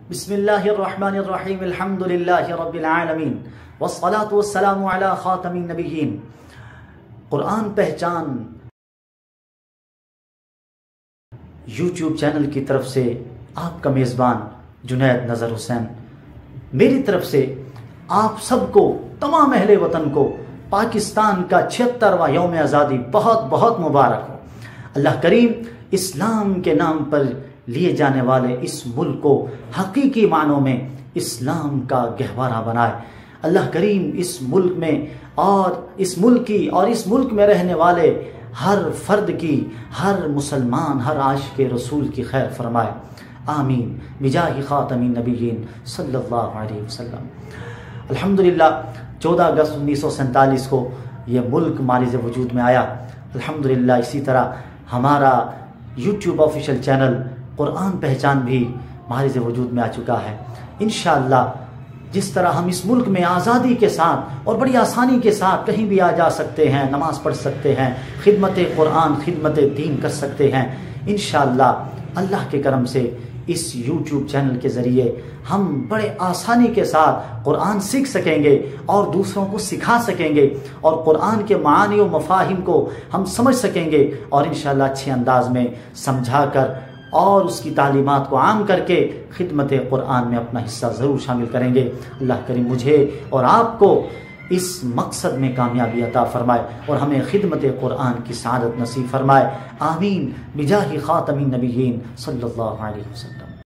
بسم اللہ الرحمن الرحیم الحمد للہ رب العالمین والصلاة والسلام علی خاتم النبیین۔ قرآن پہچان یوٹیوب چینل کی طرف سے آپ کا میزبان جنید نظر حسین، میری طرف سے آپ سب کو، تمام اہل وطن کو پاکستان کا 76واں یوم آزادی بہت بہت مبارک ہو۔ اللہ کریم اسلام کے نام پر لیے جانے والے اس ملک کو حقیقی معنوں میں اسلام کا گہوارہ بنائے۔ اللہ کریم اس ملک میں اور اس ملک میں رہنے والے ہر فرد کی، ہر مسلمان، ہر عاشق رسول کی خیر فرمائے، آمین بجاہ خاتم النبیین صلی اللہ علیہ وسلم۔ الحمدللہ 14 اگست 1947 کو یہ ملک مارز وجود میں آیا۔ الحمدللہ اسی طرح ہمارا یوٹیوب آفیشیل چینل قرآن پہچان بھی مارز وجود میں آ چکا ہے۔ انشاءاللہ جس طرح ہم اس ملک میں آزادی کے ساتھ اور بڑی آسانی کے ساتھ کہیں بھی آ جا سکتے ہیں، نماز پڑھ سکتے ہیں، خدمت قرآن، خدمت دین کر سکتے ہیں، انشاءاللہ اللہ کے کرم سے اس یوٹیوب چینل کے ذریعے ہم بڑے آسانی کے ساتھ قرآن سیکھ سکیں گے اور دوسروں کو سکھا سکیں گے، اور قرآن کے معانی و مفاہیم کو ہم سمجھ سکیں گے، اور انشاءاللہ اچھے انداز میں سمجھا کر اور اس کی تعلیمات کو عام کر کے خدمت قرآن میں اپنا حصہ ضرور شامل کریں گے۔ اللہ کریم مجھے اور آپ کو اس مقصد میں کامیابی عطا فرمائے اور ہمیں خدمت قرآن کی سعادت نصیب فرمائے، آمین بجاہ خاتم النبیین صلی اللہ علیہ وسلم۔